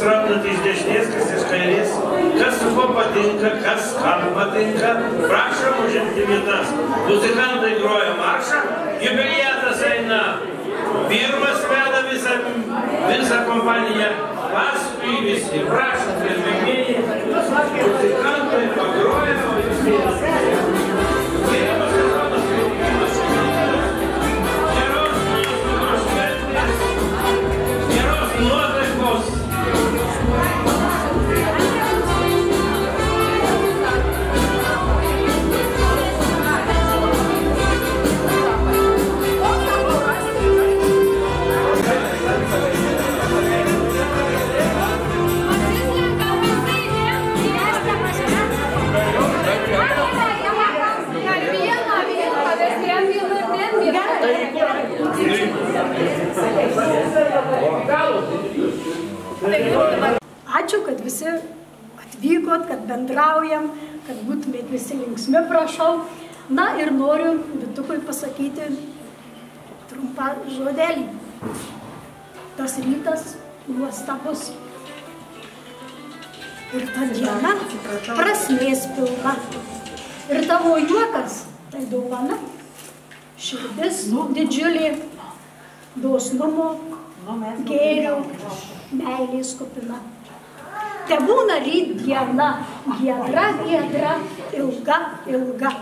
randat iš dešinės, kas iš kairės, kas su kuo patinka, kas kam patinka, prašom užimti vietas. Muzikantai groja maršą, jubiliatas eina pirmas, veda visą kompaniją, paskui visi. Prašom, gerbėmieji, muzikantai pagroja, o jūs vėlasi. Ačiū, kad visi atvykot, kad bendraujam, kad būtumėt visi linksmi, prašau. Na ir noriu Vitukui pasakyti trumpą žodelį. Tas rytas nuostabus. Ir ta diena prasmės pilna. Ir tavo juokas tai dovana. Širdis didžiulė, dosnumo, gėrio, meilės kupina. Tebūna ryt diena, giedra, giedra, ilga, ilga.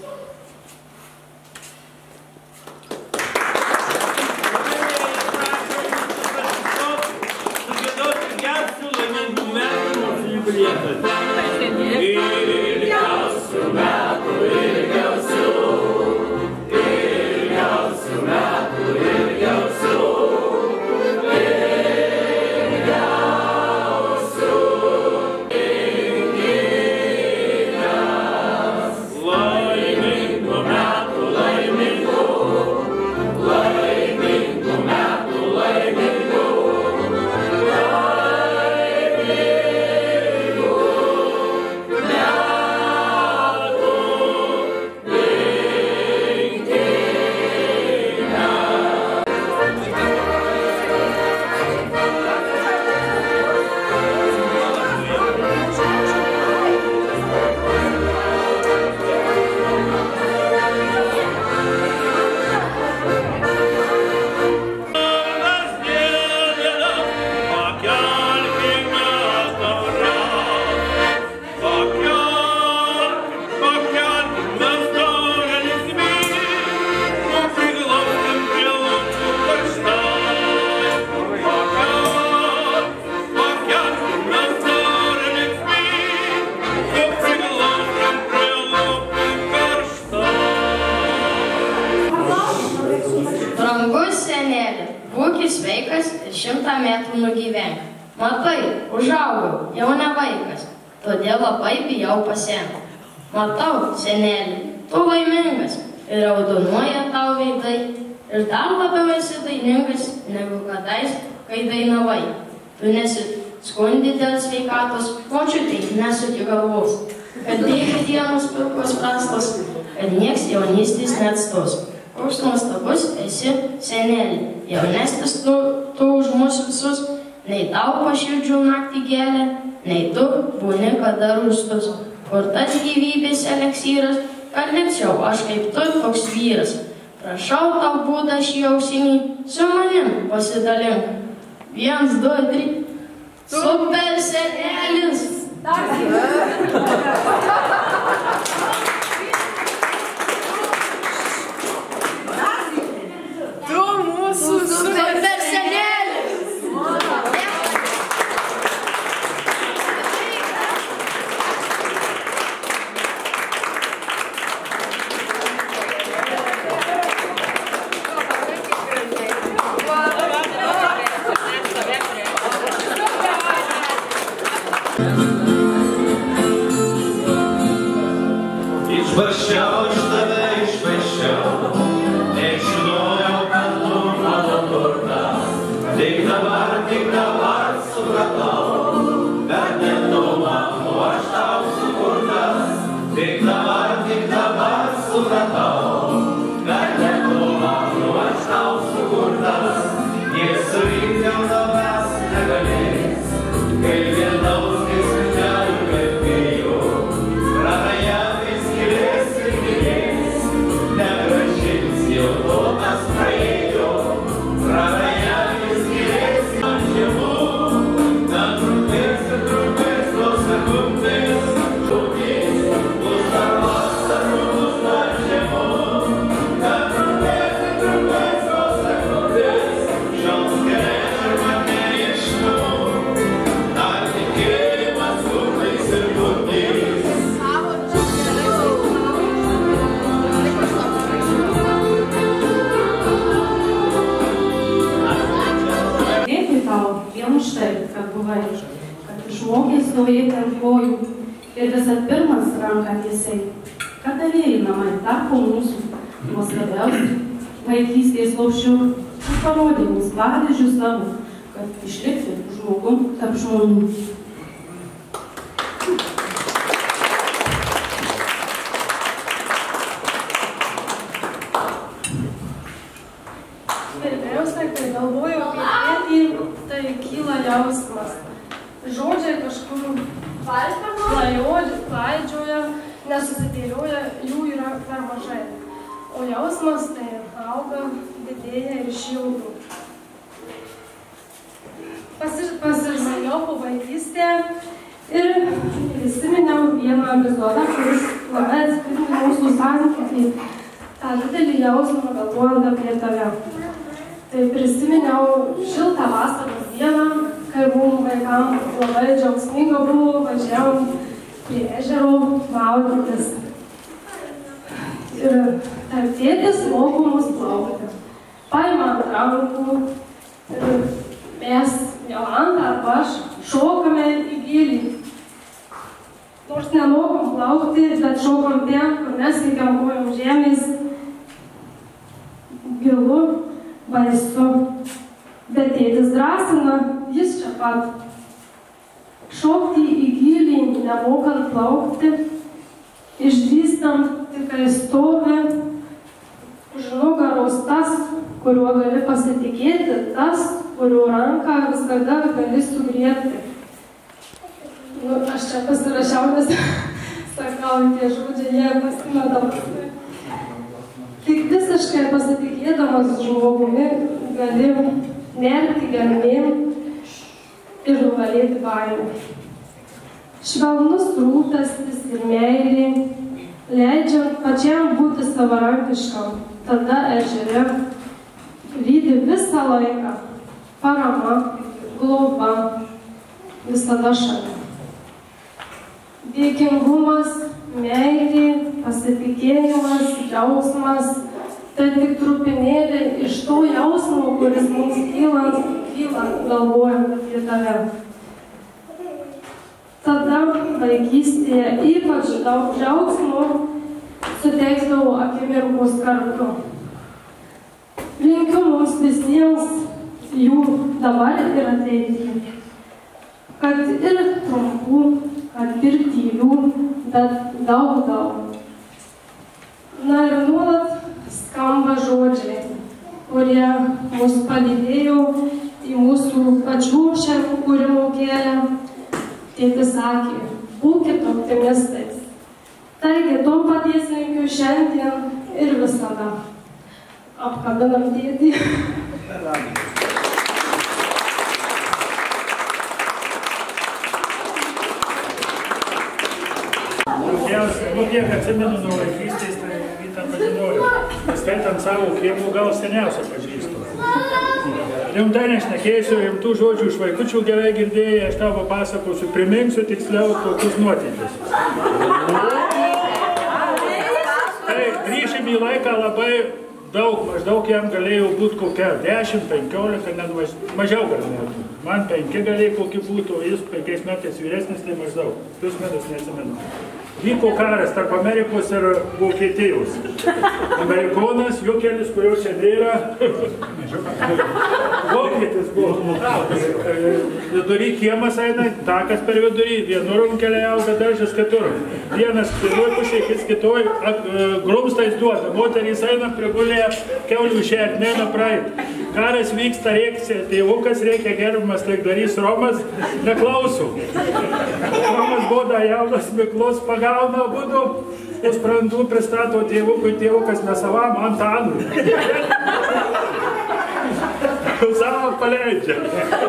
Sveikas ir 100 metų nugyvenk. Matai, užaugau, jau ne vaikas, todėl labai bijau pasenti. Matau, seneli, tu laimingas ir raudonuoja tau veidai ir dar labiau esi dainingas negu kadais, kai dainavai. Tu nesiskundi dėl sveikatos, močiutei nesuki galvos, kad bėga dienos pilkos prastos, kad nieks jaunystės neatstos. Koks nuostabus esi, seneli, jaunesnis tu už mus visus, nei tau paširdžių naktį gėlė, nei tu būni kada rūstus. Kur tas gyvybės eleksyras, kad likčiau aš kaip tu toks vyras. Prašau tau būdą šį ausinį, su manim pasidalink. 1, 2, 3. Super senelis! Tu mūsų super senelis! Iš galvai, kad išmokė stovėti ant kojų ir visat pirmas ranką tiesiai. Kad davėjai namai tapo mūsų nuostabiausių vaikystės laušių ir parodė mums pavyzdžių savo, kad išlikti žmogum tarp žmonių. Pirmiausia, kai galvoju apie tėtį, tai kyla jausmas. Žodžiai kažkur klaidžioja, nesusidėlioja, jų yra per mažai. O jausmas tai auga, didėja ir šildo. Pasižvalgiau po vaikystę ir prisiminiau vieną epizodą, kuris labai atspindi mūsų santykį. Tą didelį jausmą galvojant apie tave. Tai prisiminiau šiltą vasaros dieną, kai buvom vaikam labai džiaugsminga buvo, važiavom prie ežero maudytis. Ir tarp tėtis moko mus plaukti. Paima ant rankų ir mes, Jolanta arba aš, šokame į gylį. Nors nemokam plaukti, bet šokam ten, kur nesveikiam kojom žemės, gilu, baisu. Bet tėtis drąsina, jis čia pat. Šokti į gylį, nemokant plaukti, išdrįstant tik kai stovi, už nugaros tas, kuriuo gali pasitikėti, tas, kurio ranką visada gali sugriebti. Aš čia pasirašiau, nes sakau, tie žodžiai, jie pasimeta paskui. Tik visiškai pasitikėdamas žmogumi gali nerti gelmėm ir nugalėti baimę. Švelnus rūpestis ir meilė, leidžiant pačiam būti savarankiškam, tada ežere lydi visą laiką, parama, globa, visada šalia. Dėkingumas, meilė, pasitikėjimas, džiaugsmas, tai tik trupinėlė iš to jausmo, kuris mums kyla galvojant apie tave. Tada vaikystėje ypač daug džiaugsmo suteikdavau akimirkos kartu. Linkiu mums visiems jų dabar ir ateityje. Kad ir trumpų, kad ir tylių, bet daug. Na ir nuolat skamba žodžiai, kurie mus palydėjo į mūsų pačių šiandien kūrimo kelią. Tėtis sakė, būkit optimistais. Taigi, to paties linkiu šiandien ir visada. Apkabinam tėtį. Kiek atsimenu nuo vaikystės, tai vytą pažinoju. Skaitant savo kiemų, gal seniausia pažįstu. Rimtai nešnekėsiu, rimtų žodžių iš vaikučių gerai girdėjai, aš tau papasakosiu, priminsiu tiksliau tokius nuotykius. Tai grįšim į laiką labai daug, maždaug jam galėjo būti kokia 10, 15, net mažiau gal metų. Man 5 galėjo kokį būtų, jis 5 metais vyresnis, tai maždaug, plus metus neatsimenu. Vyko karas tarp Amerikos ir Vokietijos. Amerikonas, Jukelis, kurio čia nėra, Vokietis buvo. Vidury kiemas eina, takas per vidurį, vienur keliai auga daržas, kitur. Vienas vienoj pusėje, kits kitoj, grumstais duoda. Moterys eina, prigulė kiaulių šert, neina praeit. Karas vyksta, rėksia, tėvukas reikia gerbiamas, taik darys Romas, neklausau. Romas boda jaunas Miklus, pagauna abudu, sprandų pristato tėvukui, tėvukas nesavam Antanui. Savo paleidžia.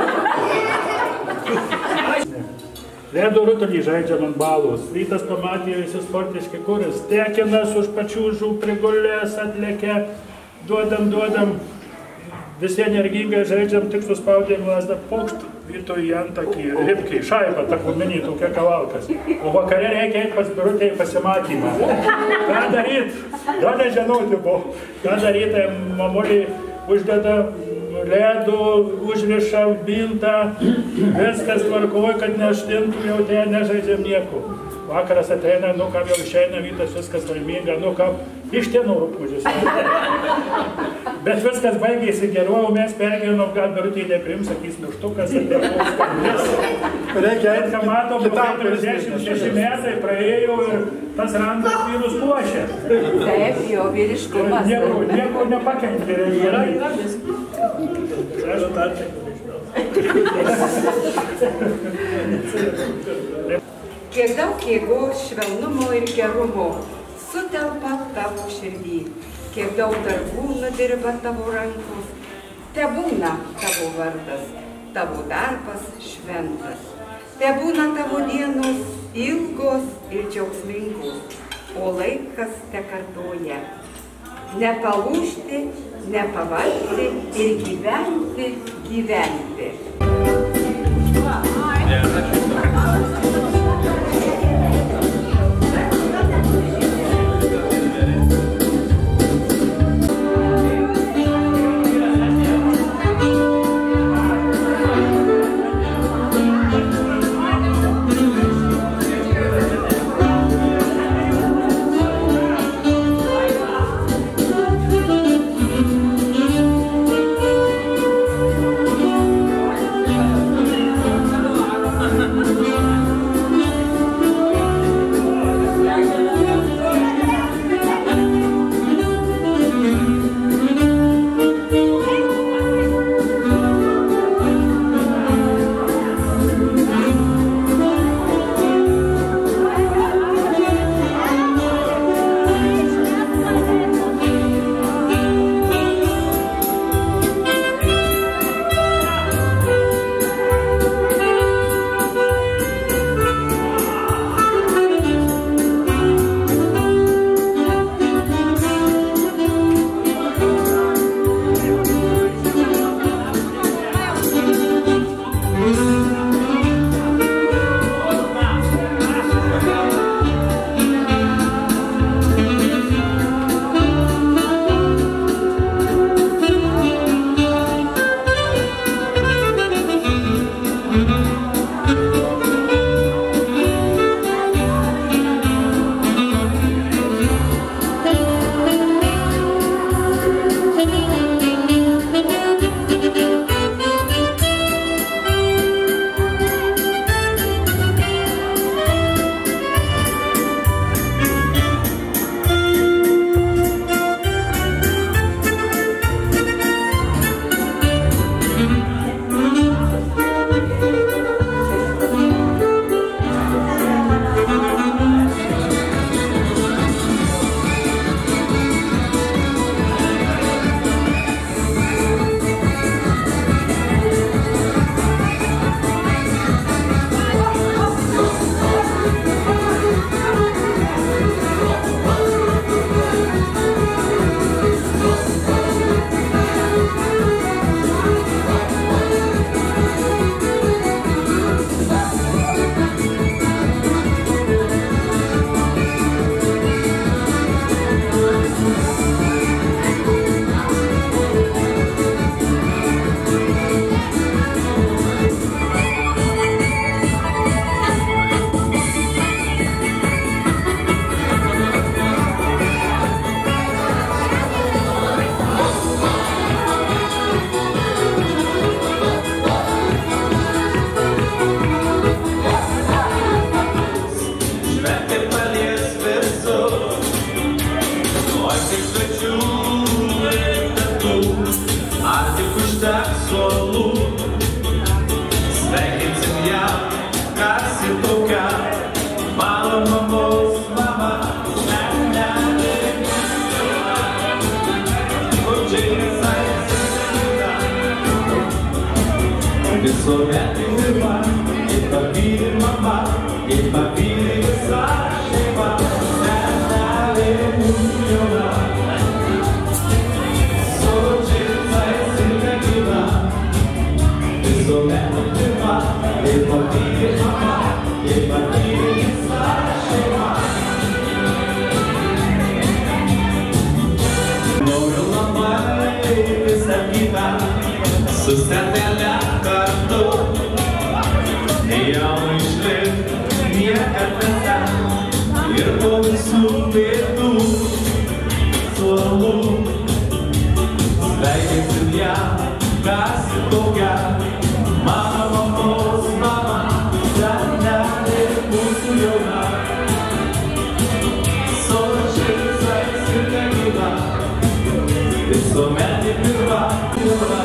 Ledo rutulį žaidžiam ant balos. Rytas pamatė visi sportiški kuris. Tekinas už pačių žų prigulės, atlėkė, duodam. Visi energingai žaidžiam, tik suspaudėm lasdą, pokšt, vietoj į antakį, ribkį, šaibą, takuminį, tokia kavalkas. O vakare reikia eiti pas Birutę į pasimatymą. Ką daryt? Gal nežinoti buvo. Ką daryt, tai mamulį uždeda ledu, užrišam bintą, viskas tvarkoja, kad neštintum, jau ten nežaidžiam nieko. Vakaras ateina, nu kam jau išeina, rytas viskas laiminga, nu kam iš ten rūpūdžius. Bet viskas baigėsi geru, mes pergyvenom, gal Birutė neprim, sakys, muštukas ir nekoks skambės. Reikia eit, ką matom, 46 metai praėjo ir tas randas vyrus puošia. Taip, jo vyriškumas. Nieko nepakenkė. Yra viskas. Aš tarčiai. Kiek daug jėgos, švelnumo ir gerumo sutelpa tavo širdį. Kiek daug darbų nudirba tavo rankos, tebūna tavo vardas, tavo darbas šventas. Tebūna tavo dienos ilgos ir džiaugsmingos, o laikas tekartoja. Nepalūžti, nepavargti ir gyventi, gyventi. Noriu labai visą gyvenimą su senele kartu. Jau išlikt niekada ten ir po visų bėdų suolų. Sveikinsim ją, kas tokia, mano mamos mama, senelė mūsų jauna. Sočiais ir negyva, visuomet į pirmą jauna.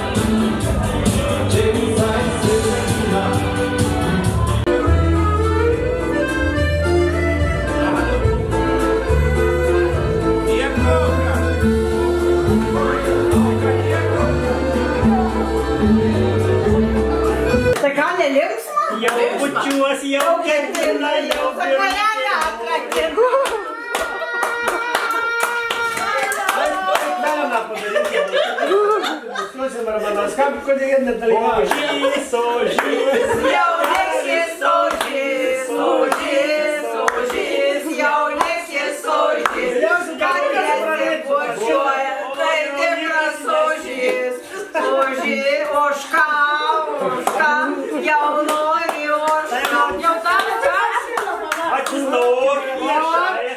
Jau bučiuos, jau ketina, jau pirmą. Melną padarykime. Nustosim Ramanaskam, kodėl nedalyvauja. Ožys, ožys. Jaunekis ožys, ožys, ožys, jaunekis ožys. Katės bučiuoja, tai tikras ožys. Ožys, ožka, ožka, jaunoji ožka. Jau tam kas? Atsistok, viešai.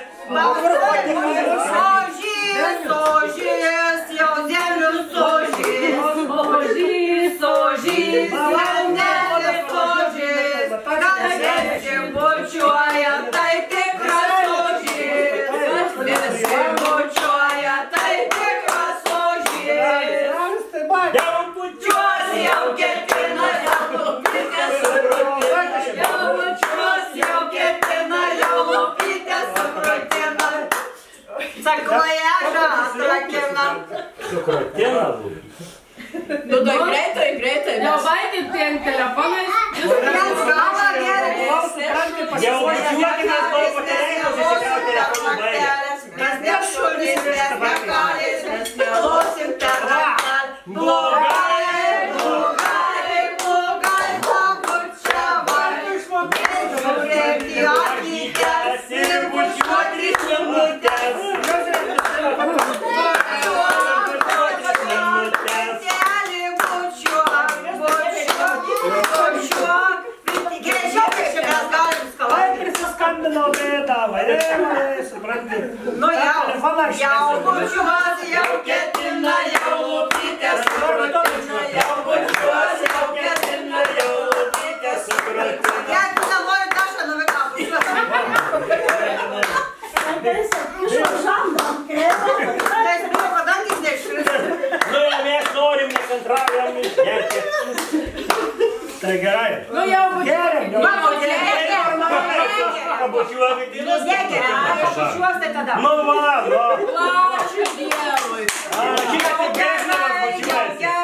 Ožys, ožys, jau dėlius ožys. Ožys, ožys, jaunelis ožys. Katės bučiuoja, tai tikras ožys. Visi bučiuoja, tai tikras ožys. Jau bučiuos, jau ketina, jau lopytė supratina. Jau bučiuos, jau ketina, jau lopytė supratina. Sakloježą atrakina. Sukratina? Nu, tai greitai, greitai. Nevaikit tiem telefonais. Jiems galva gerai. Jau bučiuokime to patereikos įsikrauti telefonų baigę. Mes ne šunys, mes ne kalės, mes nelosim per rakalį. Blogai, blogai, blogai, pabučiavai. Žiūrėk į akytes ir bučiuot 3 minutės. Bučiuok, bučiuok, bučiuok. Greičiau, mes galim skalauti. Ai, prisiskambinau bėdą, supranti. Nu jau bučiuos, jau ketina, jau lopytės supratina. Jau bučiuos, jau ketina, jau lopytės supratina. Jeigu nenori dašą nuveiką bučiuos. Tai buvo kadangis neiškris. Nu, jau mes norim, nekantraujam išgerti. Tai gerai. Nu jau Geriam, jau. Bučiuokit, negeriam, bučiuos tai tada. Nu, va, nu. Ačiū Dievui. Šitą tik geresnė bučiuosi.